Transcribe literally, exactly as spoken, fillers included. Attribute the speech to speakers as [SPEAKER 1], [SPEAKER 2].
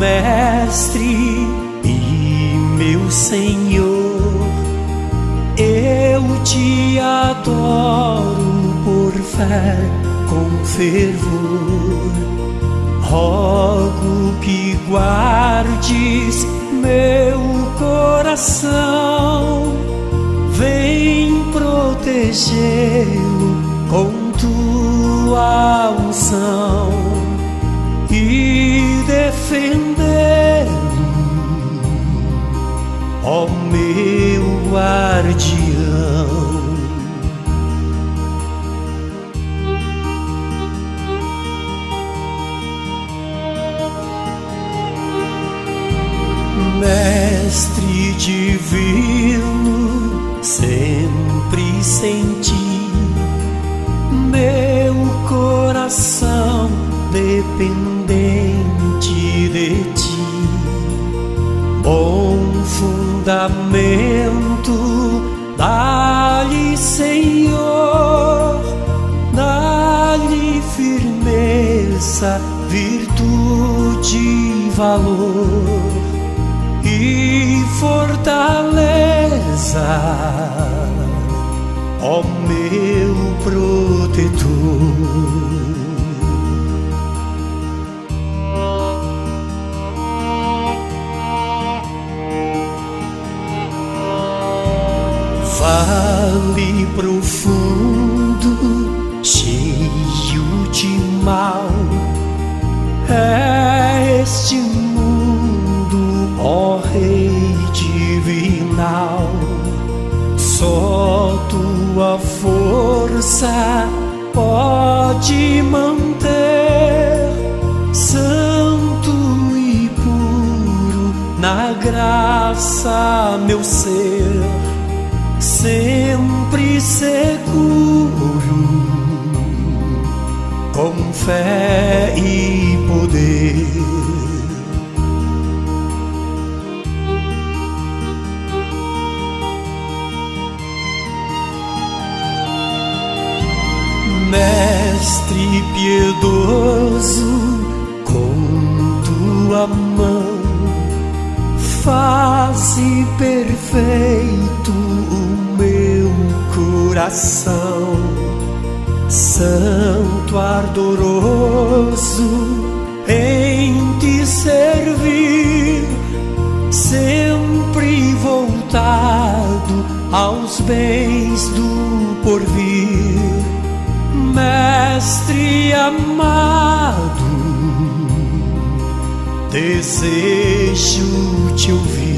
[SPEAKER 1] Mestre e meu Senhor, eu te adoro por fé com fervor. Rogo que guardes meu coração, vem protegê-lo com tua unção e defendê-lo, ó meu guardião. Mestre divino, sempre senti meu coração dependente de ti. Bom fundamento, dá-lhe, Senhor, dá-lhe firmeza, virtude e valor e fortaleza, ó meu protetor. Vale profundo, cheio de mal, é este mundo, ó Rei divinal. Só tua força pode manter santo e puro na graça meu ser, sempre seguro, com fé e poder. Mestre piedoso, com tua mão faze perfeito o meu coração. Santo ardoroso em te servir, sempre voltado aos bens do porvir. Mestre amado, desejo te ouvir.